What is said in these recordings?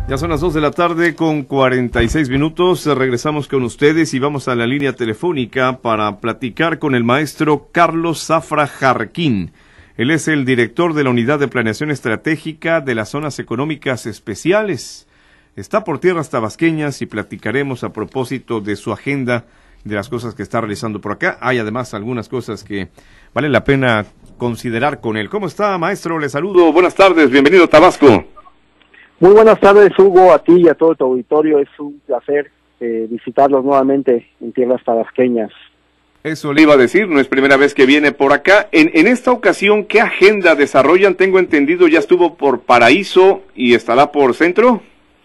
Ya son las 2 de la tarde con 46 minutos. Regresamos con ustedes y vamos a la línea telefónica para platicar con el maestro Carlos Zafra Jarquín. Él es el director de la Unidad de Planeación Estratégica de las Zonas Económicas Especiales. Está por tierras tabasqueñas y platicaremos a propósito de su agenda, de las cosas que está realizando por acá. Hay además algunas cosas que vale la pena considerar con él. ¿Cómo está, maestro? Le saludo. Buenas tardes. Bienvenido a Tabasco. Muy buenas tardes, Hugo, a ti y a todo tu auditorio. Es un placer visitarlos nuevamente en tierras tabasqueñas. Eso le iba a decir, no es primera vez que viene por acá. En esta ocasión, ¿qué agenda desarrollan? Tengo entendido, ya estuvo por Paraíso y estará por Centro.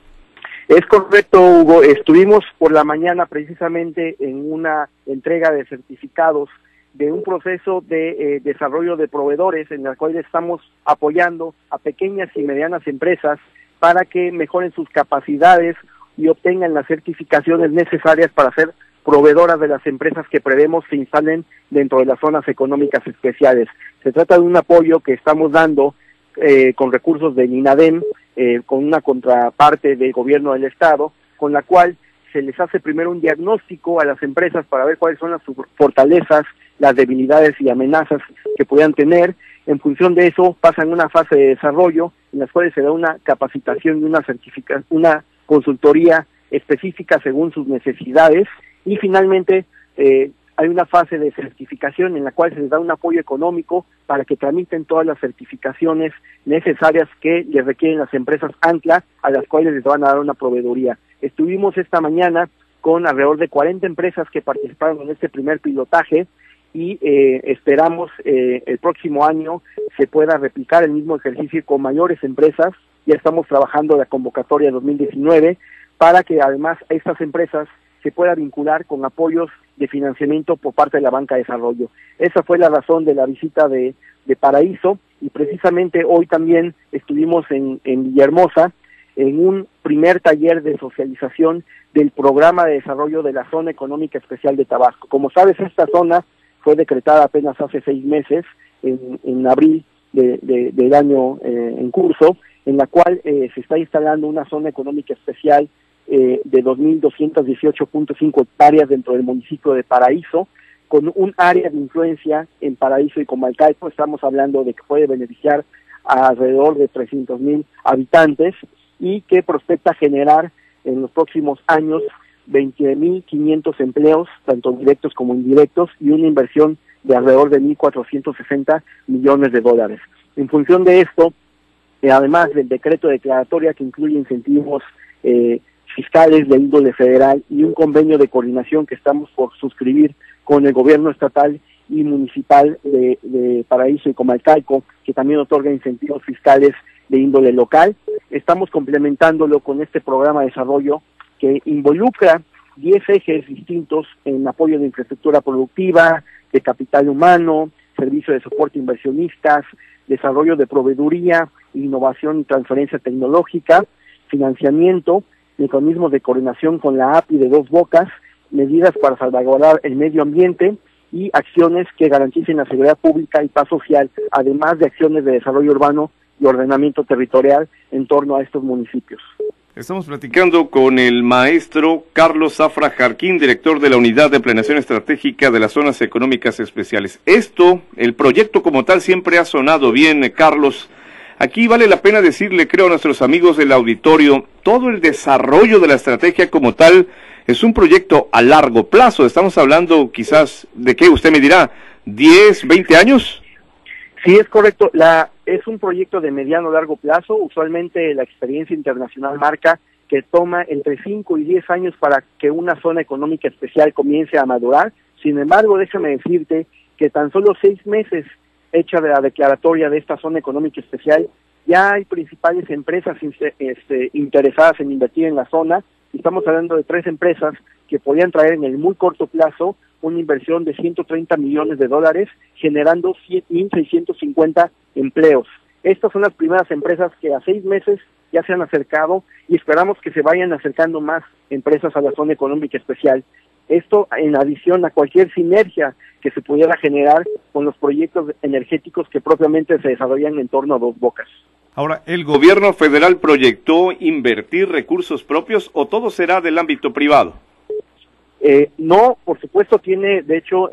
Es correcto, Hugo. Estuvimos por la mañana precisamente en una entrega de certificados de un proceso de desarrollo de proveedores en el cual estamos apoyando a pequeñas y medianas empresas para que mejoren sus capacidades y obtengan las certificaciones necesarias para ser proveedoras de las empresas que prevemos se instalen dentro de las zonas económicas especiales. Se trata de un apoyo que estamos dando con recursos del INADEM, con una contraparte del gobierno del estado, con la cual se les hace primero un diagnóstico a las empresas para ver cuáles son las fortalezas, las debilidades y amenazas que puedan tener. En función de eso pasan una fase de desarrollo en las cuales se da una capacitación y una consultoría específica según sus necesidades, y finalmente hay una fase de certificación en la cual se les da un apoyo económico para que tramiten todas las certificaciones necesarias que les requieren las empresas ancla, a las cuales les van a dar una proveeduría. Estuvimos esta mañana con alrededor de 40 empresas que participaron en este primer pilotaje y esperamos el próximo año se pueda replicar el mismo ejercicio con mayores empresas. Ya estamos trabajando la convocatoria 2019 para que además estas empresas se pueda vincular con apoyos de financiamiento por parte de la banca de desarrollo. Esa fue la razón de la visita de Paraíso, y precisamente hoy también estuvimos en Villahermosa en un primer taller de socialización del programa de desarrollo de la Zona Económica Especial de Tabasco. Como sabes, esta zona fue decretada apenas hace 6 meses, en abril del año en curso, en la cual se está instalando una zona económica especial de 2.218.5 hectáreas dentro del municipio de Paraíso, con un área de influencia en Paraíso y Comalcalco. Estamos hablando de que puede beneficiar a alrededor de 300,000 habitantes y que prospecta generar en los próximos años 20.500 empleos, tanto directos como indirectos, y una inversión de alrededor de 1.460 millones de dólares. En función de esto, además del decreto de declaratoria que incluye incentivos fiscales de índole federal y un convenio de coordinación que estamos por suscribir con el gobierno estatal y municipal de Paraíso y Comalcalco, que también otorga incentivos fiscales de índole local, estamos complementándolo con este programa de desarrollo que involucra 10 ejes distintos en apoyo de infraestructura productiva, de capital humano, servicio de soporte a inversionistas, desarrollo de proveeduría, innovación y transferencia tecnológica, financiamiento, mecanismos de coordinación con la API de Dos Bocas, medidas para salvaguardar el medio ambiente y acciones que garanticen la seguridad pública y paz social, además de acciones de desarrollo urbano y ordenamiento territorial en torno a estos municipios. Estamos platicando con el maestro Carlos Zafra Jarquín, director de la Unidad de Planeación Estratégica de las Zonas Económicas Especiales. El proyecto como tal siempre ha sonado bien, Carlos. Aquí vale la pena decirle, creo, a nuestros amigos del auditorio, todo el desarrollo de la estrategia como tal es un proyecto a largo plazo. Estamos hablando quizás de qué, usted me dirá, 10, 20 años. Sí, es correcto. Es un proyecto de mediano a largo plazo. Usualmente la experiencia internacional marca que toma entre 5 y 10 años para que una zona económica especial comience a madurar. Sin embargo, déjame decirte que tan solo 6 meses hecha de la declaratoria de esta zona económica especial, ya hay principales empresas interesadas en invertir en la zona. Estamos hablando de 3 empresas que podrían traer en el muy corto plazo una inversión de 130 millones de dólares, generando 1.650 empleos. Estas son las primeras empresas que a 6 meses ya se han acercado, y esperamos que se vayan acercando más empresas a la zona económica especial. Esto en adición a cualquier sinergia que se pudiera generar con los proyectos energéticos que propiamente se desarrollan en torno a Dos Bocas. Ahora, ¿el gobierno federal proyectó invertir recursos propios o todo será del ámbito privado? No, por supuesto tiene, de hecho,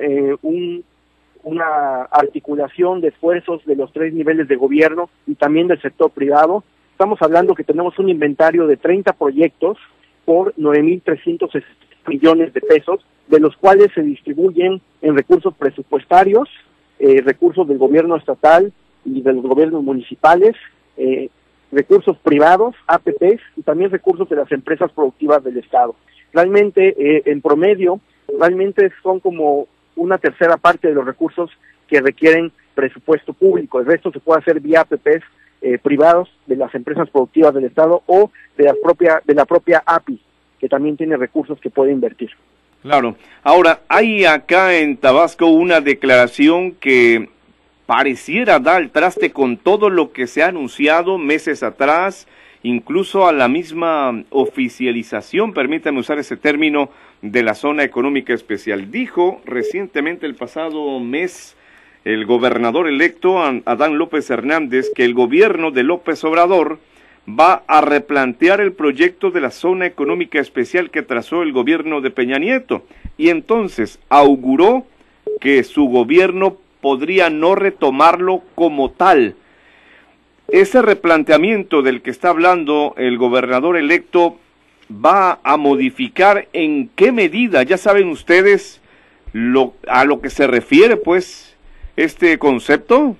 una articulación de esfuerzos de los 3 niveles de gobierno y también del sector privado. Estamos hablando que tenemos un inventario de 30 proyectos por 9.360 millones de pesos, de los cuales se distribuyen en recursos presupuestarios, recursos del gobierno estatal y de los gobiernos municipales, recursos privados, APPs, y también recursos de las empresas productivas del Estado. Realmente, en promedio, realmente son como una tercera parte de los recursos que requieren presupuesto público. El resto se puede hacer vía APPs privados de las empresas productivas del Estado o de la propia API, que también tiene recursos que puede invertir. Claro. Ahora, hay acá en Tabasco una declaración que pareciera dar al traste con todo lo que se ha anunciado meses atrás, incluso a la misma oficialización, permítame usar ese término, de la zona económica especial. Dijo recientemente, el pasado mes, el gobernador electo, Adán López Hernández, que el gobierno de López Obrador va a replantear el proyecto de la zona económica especial que trazó el gobierno de Peña Nieto, y entonces auguró que su gobierno podría no retomarlo como tal. Ese replanteamiento del que está hablando el gobernador electo va a modificar en qué medida, ya saben ustedes a lo que se refiere pues este concepto.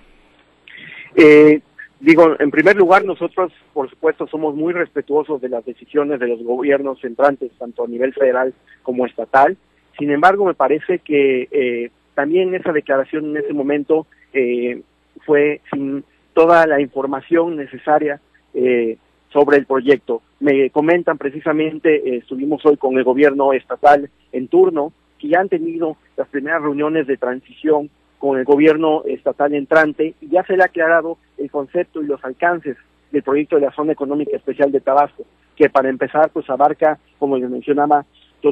En primer lugar, nosotros por supuesto somos muy respetuosos de las decisiones de los gobiernos entrantes, tanto a nivel federal como estatal. Sin embargo, me parece que también esa declaración en ese momento fue sin toda la información necesaria sobre el proyecto. Me comentan precisamente, estuvimos hoy con el gobierno estatal en turno, que ya han tenido las primeras reuniones de transición con el gobierno estatal entrante, y ya se le ha aclarado el concepto y los alcances del proyecto de la Zona Económica Especial de Tabasco, que para empezar pues abarca, como les mencionaba,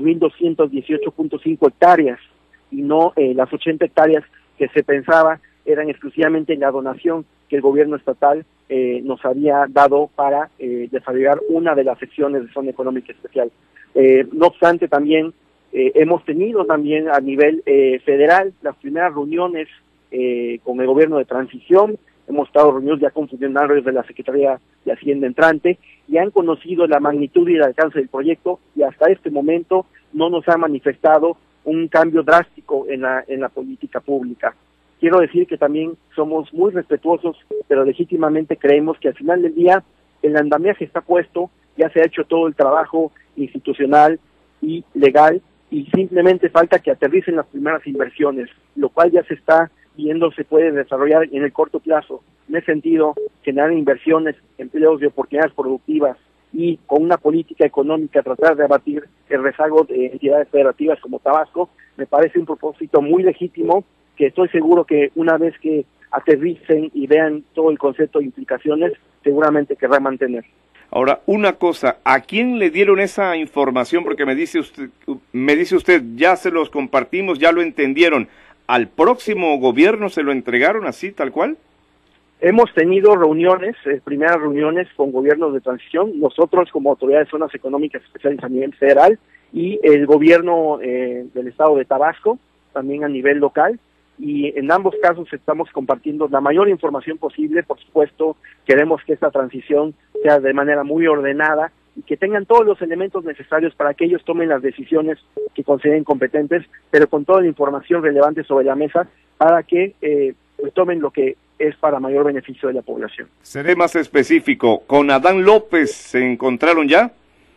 2.218.5 hectáreas, y no las 80 hectáreas que se pensaba eran exclusivamente la donación que el gobierno estatal nos había dado para desarrollar una de las secciones de Zona Económica Especial. No obstante, también hemos tenido también a nivel federal las primeras reuniones con el gobierno de transición. Hemos estado reunidos ya con funcionarios de la Secretaría de Hacienda entrante y han conocido la magnitud y el alcance del proyecto, y hasta este momento no nos ha manifestado un cambio drástico en la política pública. Quiero decir que también somos muy respetuosos, pero legítimamente creemos que al final del día el andamiaje está puesto, ya se ha hecho todo el trabajo institucional y legal, y simplemente falta que aterricen las primeras inversiones, lo cual ya se está viendo, se puede desarrollar en el corto plazo. En ese sentido, generar inversiones, empleos y oportunidades productivas, y con una política económica tratar de abatir el rezago de entidades federativas como Tabasco, me parece un propósito muy legítimo, que estoy seguro que una vez que aterricen y vean todo el concepto de implicaciones, seguramente querrán mantener. Ahora, una cosa, ¿a quién le dieron esa información? Porque me dice usted, ya se los compartimos, ya lo entendieron. ¿Al próximo gobierno se lo entregaron así, tal cual? Hemos tenido reuniones, primeras reuniones con gobiernos de transición, nosotros como autoridades de zonas económicas especiales a nivel federal, y el gobierno del estado de Tabasco, también a nivel local, y en ambos casos estamos compartiendo la mayor información posible. Por supuesto, queremos que esta transición sea de manera muy ordenada y que tengan todos los elementos necesarios para que ellos tomen las decisiones que consideren competentes, pero con toda la información relevante sobre la mesa para que pues tomen lo que es para mayor beneficio de la población. Seré más específico, ¿con Adán López se encontraron ya?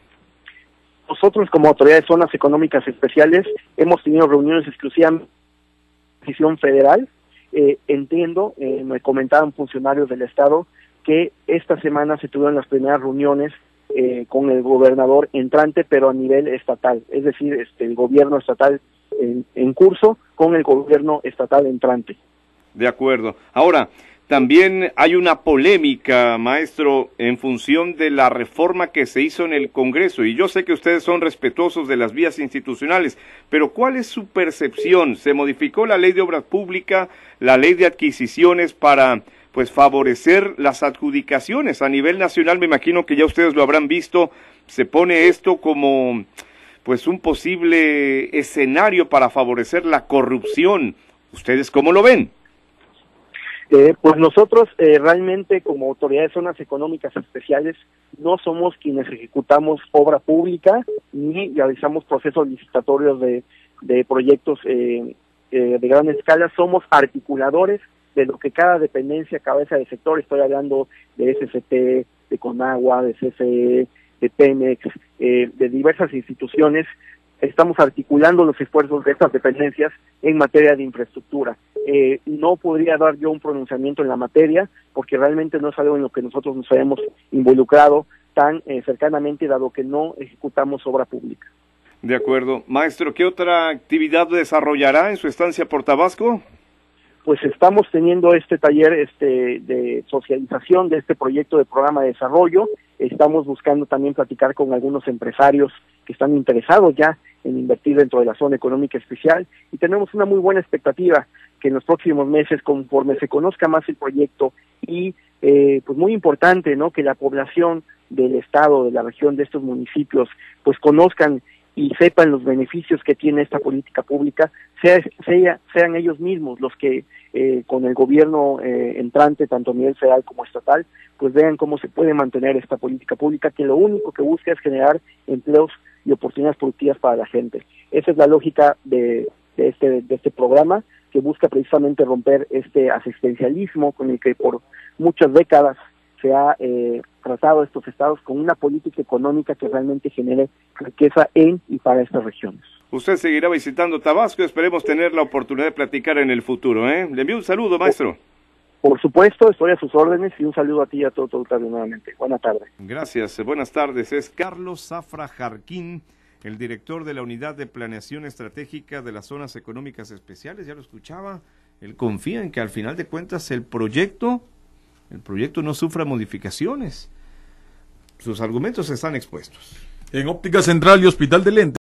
Nosotros como autoridades de zonas económicas especiales hemos tenido reuniones exclusivamente decisión federal. Entiendo, me comentaban funcionarios del estado que esta semana se tuvieron las primeras reuniones con el gobernador entrante, pero a nivel estatal, es decir, el gobierno estatal en curso con el gobierno estatal entrante. De acuerdo. Ahora, también hay una polémica, maestro, en función de la reforma que se hizo en el Congreso, y yo sé que ustedes son respetuosos de las vías institucionales, pero ¿cuál es su percepción? ¿Se modificó la ley de obras públicas, la ley de adquisiciones para pues favorecer las adjudicaciones. A nivel nacional, me imagino que ya ustedes lo habrán visto, se pone esto como pues un posible escenario para favorecer la corrupción. ¿Ustedes cómo lo ven? Pues nosotros realmente como autoridad de zonas económicas especiales no somos quienes ejecutamos obra pública ni realizamos procesos licitatorios de proyectos de gran escala. Somos articuladores de lo que cada dependencia, cabeza de sector, estoy hablando de SCT, de Conagua, de CFE, de Pemex, de diversas instituciones, estamos articulando los esfuerzos de estas dependencias en materia de infraestructura. No podría dar yo un pronunciamiento en la materia, porque realmente no es algo en lo que nosotros nos hayamos involucrado tan cercanamente, dado que no ejecutamos obra pública. De acuerdo. Maestro, ¿qué otra actividad desarrollará en su estancia por Tabasco? Pues estamos teniendo este taller de socialización de este proyecto de programa de desarrollo. Estamos buscando también platicar con algunos empresarios que están interesados ya en invertir dentro de la zona económica especial, y tenemos una muy buena expectativa que en los próximos meses, conforme se conozca más el proyecto y pues muy importante, ¿no?, que la población del estado, de la región, de estos municipios, pues conozcan y sepan los beneficios que tiene esta política pública, sean ellos mismos los que con el gobierno entrante, tanto a nivel federal como estatal, pues vean cómo se puede mantener esta política pública, que lo único que busca es generar empleos y oportunidades productivas para la gente. Esa es la lógica de este programa, que busca precisamente romper este asistencialismo con el que por muchas décadas se ha tratado a estos estados, con una política económica que realmente genere riqueza en y para estas regiones. Usted seguirá visitando Tabasco, esperemos tener la oportunidad de platicar en el futuro, ¿eh? Le envío un saludo, maestro. Por supuesto, estoy a sus órdenes, y un saludo a ti y a todo tu auditorio nuevamente. Buenas tardes. Gracias, buenas tardes. Es Carlos Zafra Jarquín, el director de la Unidad de Planeación Estratégica de las Zonas Económicas Especiales. Ya lo escuchaba, él confía en que al final de cuentas el proyecto no sufra modificaciones. Sus argumentos están expuestos. En Óptica Central y Hospital de Lentes.